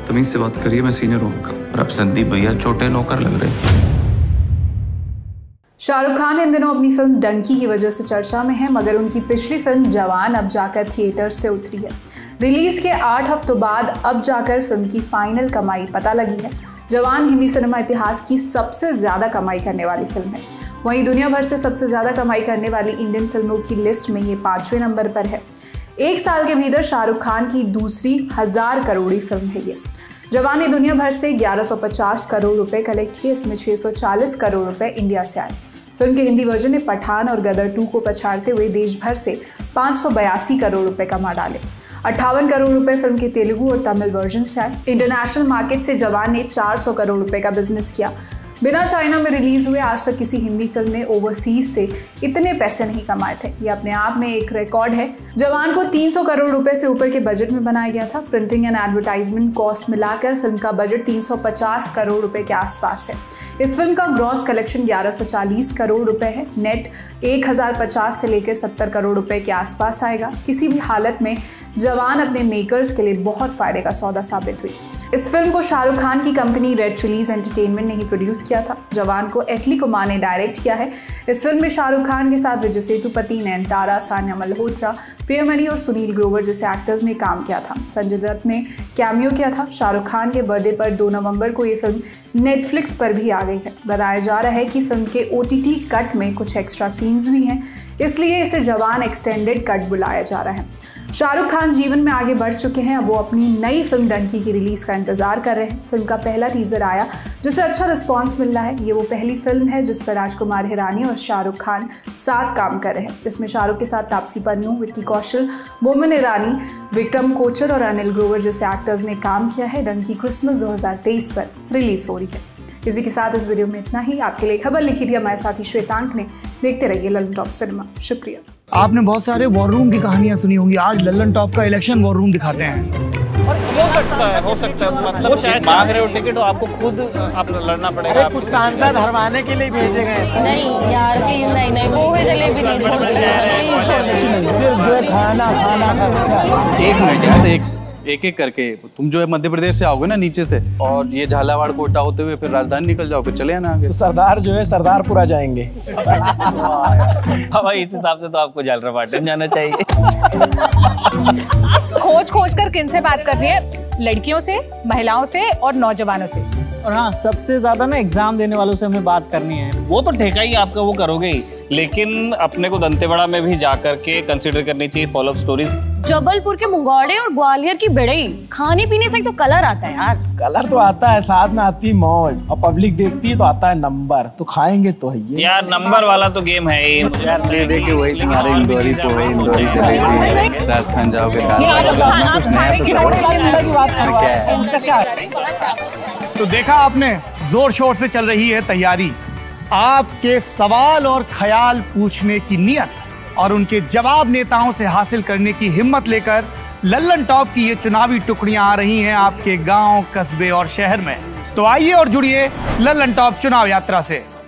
तमीज से बात करिए, मैं सीनियर हूँ उनका। और अब संदीप भैया छोटे नौकर लग रहे। शाहरुख खान इन दिनों अपनी फिल्म डंकी की वजह से चर्चा में है, मगर उनकी पिछली फिल्म जवान अब जाकर थिएटर से उतरी है। रिलीज के 8 हफ्तों बाद अब जाकर फिल्म की फाइनल कमाई पता लगी है। जवान हिंदी सिनेमा इतिहास की सबसे ज्यादा कमाई करने वाली फिल्म है। वहीं दुनिया भर से सबसे ज्यादा कमाई करने वाली इंडियन फिल्मों की लिस्ट में ये 5वें नंबर पर है। एक साल के भीतर शाहरुख खान की दूसरी 1000 करोड़ी फिल्म है ये। जवान ने दुनिया भर से 1150 करोड़ रुपए कलेक्ट किए, इसमें 640 करोड़ रुपए इंडिया से आए। फिल्म के हिंदी वर्जन ने पठान और गदर 2 को पछाड़ते हुए देश भर से 582 करोड़ रुपए कमा डाले। 58 करोड़ रुपए फिल्म के तेलुगु और तमिल वर्जन से आए। इंटरनेशनल मार्केट से जवान ने 400 करोड़ रुपए का बिजनेस किया। बिना चाइना में रिलीज हुए आज तक किसी हिंदी फिल्म ने ओवरसीज से इतने पैसे नहीं कमाए थे। ये अपने आप में एक रिकॉर्ड है। जवान को 300 करोड़ रुपए से ऊपर के बजट में बनाया गया था। प्रिंटिंग एंड एडवर्टाइजमेंट कॉस्ट मिलाकर फिल्म का बजट 350 करोड़ रुपए के आसपास है। इस फिल्म का ग्रॉस कलेक्शन 1140 करोड़ रुपए है। नेट 1050 से लेकर 70 करोड़ रुपए के आसपास आएगा। किसी भी हालत में जवान अपने मेकर्स के लिए बहुत फायदे का सौदा साबित हुई। इस फिल्म को शाहरुख खान की कंपनी रेड चिलीज एंटरटेनमेंट ने ही प्रोड्यूस किया था। जवान को एटली कुमार ने डायरेक्ट किया है। इस फिल्म में शाहरुख खान के साथ विजय सेतुपति, नयनतारा, सान्या मल्होत्रा, प्रियमणि और सुनील ग्रोवर जैसे एक्टर्स ने काम किया था। संजय दत्त ने कैमियो किया था। शाहरुख खान के बर्थडे पर 2 नवंबर को ये फिल्म नेटफ्लिक्स पर भी आ गई है। बताया जा रहा है कि फिल्म के OTT कट में कुछ एक्स्ट्रा सीन्स भी हैं, इसलिए इसे जवान एक्सटेंडेड कट बुलाया जा रहा है। शाहरुख खान जीवन में आगे बढ़ चुके हैं। अब वो अपनी नई फिल्म डंकी की रिलीज का इंतजार कर रहे हैं। फिल्म का पहला टीजर आया जिसे अच्छा रिस्पांस मिल रहा है। ये वो पहली फिल्म है जिस पर राजकुमार हिरानी और शाहरुख खान साथ काम कर रहे हैं। जिसमें शाहरुख के साथ तापसी पन्नू, विक्की कौशल, बोमन ईरानी, विक्रम कोचर और अनिल ग्रोवर जैसे एक्टर्स ने काम किया है। डंकी क्रिसमस 2023 पर रिलीज हो रही है। इसी के साथ इस वीडियो में इतना ही। आपके लिए खबर लिखी थी हमारे साथी श्वेतांक ने। देखते रहिए लल्लन टॉप सिनेमा। शुक्रिया। आपने बहुत सारे वॉर रूम की कहानियां सुनी होंगी। आज लल्लन टॉप का इलेक्शन वॉर रूम दिखाते हैं। हो सकता है मतलब शायद मांग रहे हो टिकट तो आपको खुद आप लड़ना पड़ेगा। कुछ सांसद हरवाने के लिए भेजे गए। नहीं यार प्लीज, नहीं वो है जलेबी नहीं छोड़ दीजिए सर, प्लीज छोड़ दीजिए। सिर्फ जो है खाना एक मिनट यार, एक करके तुम जो है मध्य प्रदेश से आओगे ना नीचे से, और ये झालावाड़ कोटा होते हुए फिर राजधानी निकल जाओगे, चले आना आगे। तो सरदार जो है सरदारपुरा जाएंगे। भाई इस हिसाब से तो आपको झालरापाटन जाना चाहिए। खोज कर किनसे बात कर रही है? लड़कियों से, महिलाओं से और नौजवानों से। और हाँ, सबसे ज्यादा ना एग्जाम देने वालों से हमें बात करनी है। वो तो ठेका ही आपका वो करोगे ही, लेकिन अपने को दंतेवाड़ा में भी जाकर के कंसीडर करनी चाहिए फॉलो अप स्टोरीज। जबलपुर के मुंगौड़े और ग्वालियर की बेड़ई, खाने पीने से तो कलर आता है यार। कलर तो आता है, साथ में आती मौज, और पब्लिक देखती है तो आता है नंबर। तो खाएंगे तो है ये यार, नंबर वाला तो गेम है ही। ये देखिए वही तुम्हारे इंदौरी तो वही इंदौरी चलेगी, राजस्थान जाओगे तो देखा आपने, जोर शोर से चल रही है तैयारी। आपके सवाल और ख्याल पूछने की नियत और उनके जवाब नेताओं से हासिल करने की हिम्मत लेकर लल्लन टॉप की ये चुनावी टुकड़ियां आ रही हैं आपके गांव, कस्बे और शहर में। तो आइए और जुड़िए लल्लन टॉप चुनाव यात्रा से।